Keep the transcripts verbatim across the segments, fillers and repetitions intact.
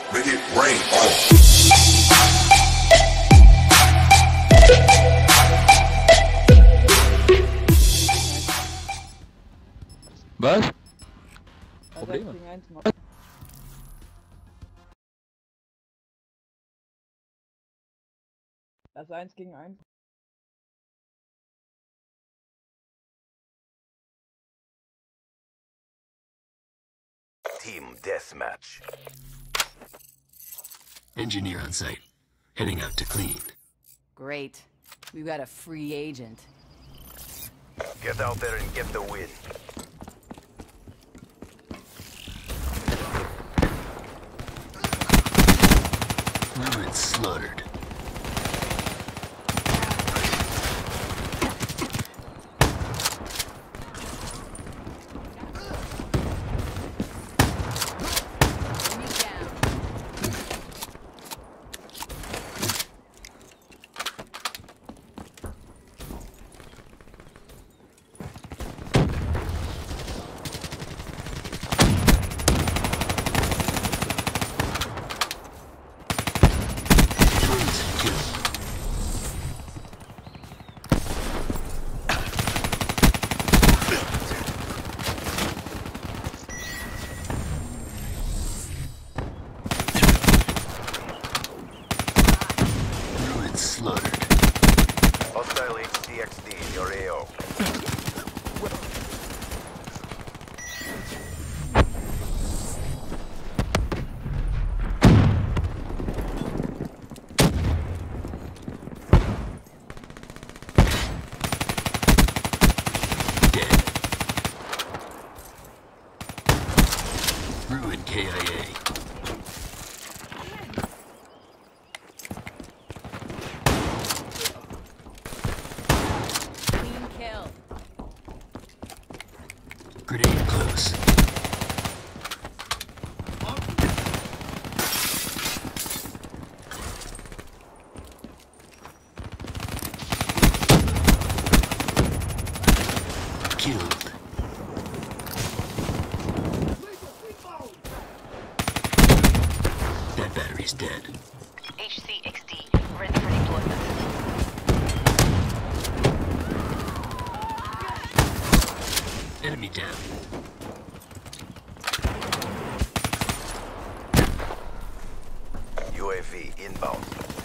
Make it rain on. Was? Also Probleme. gegen eins mal. Das eins gegen eins. Team Deathmatch. Engineer on site. Heading out to clean. Great. We've got a free agent. Get out there and get the win. Ruin slaughtered. Enemy down. Ruin slaughtered. Hostile H C X D in your A O. Dead. Ruin K I A. Clean kill. Grenade close. Killed. That battery's dead. H C X D, ready for deployment. Enemy down. U A V inbound.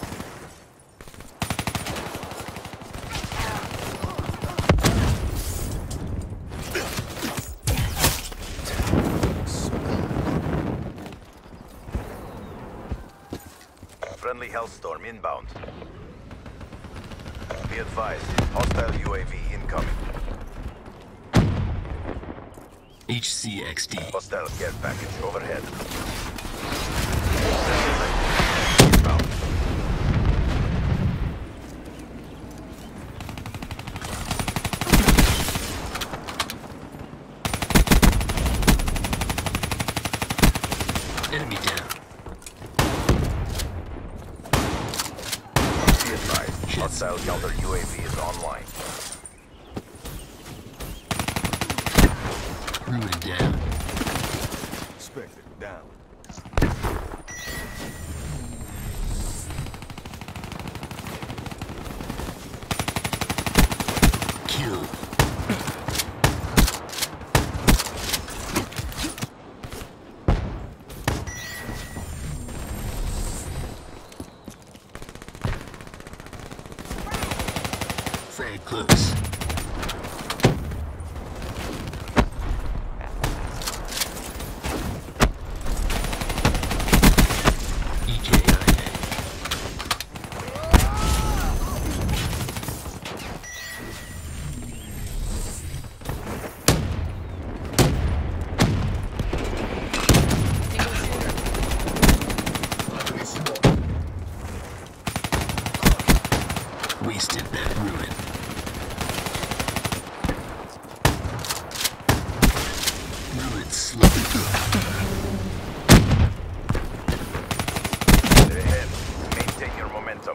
Friendly Hellstorm inbound. Be advised, hostile U A V incoming. H C X D. Hostile care package overhead. Inbound. Enemy down. Be advised, hostile counter U A V is online. Ruin down. Spectre down. Killed. Frag close. E K I A. Single shooter. Wasted that ruin. Ruin slaughtered. They're ahead. Maintain your momentum.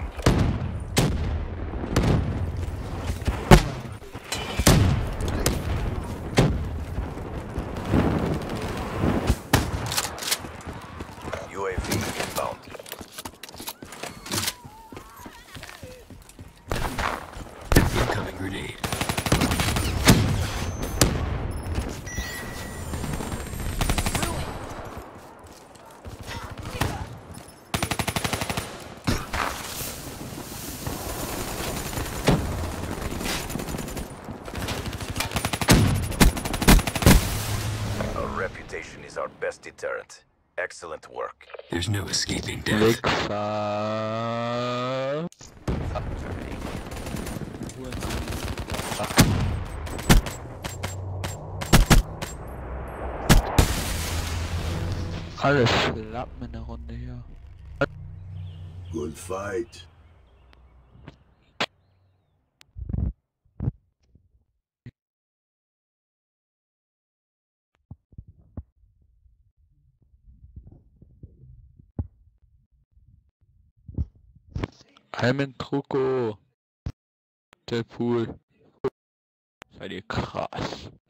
U A V inbound. Incoming grenade. Our reputation is our best deterrent. Excellent work. There's no escaping death. Wichser. Alles schlappen in der Runde hier. Good fight. Heimen Kroko. Der Pool. Seid ihr krass.